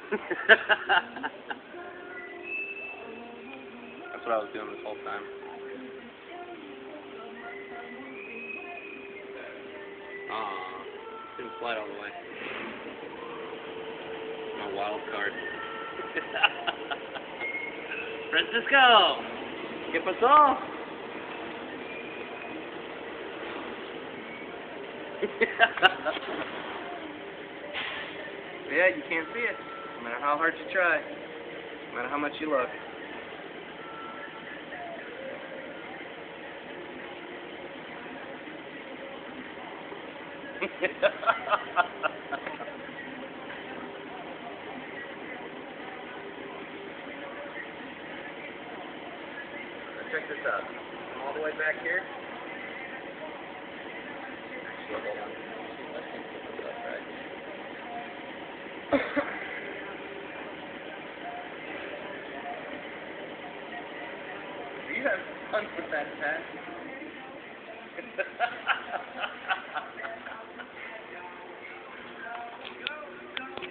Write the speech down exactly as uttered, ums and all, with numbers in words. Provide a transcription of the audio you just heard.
That's what I was doing this whole time. Aw, didn't slide all the way. My wild card. Francisco! ¿Qué pasó? Yeah, you can't see it, no matter how hard you try, no matter how much you look. Check this out. I'm all the way back here. Actually, hold on. I think this is up right. You have fun with that, Pat.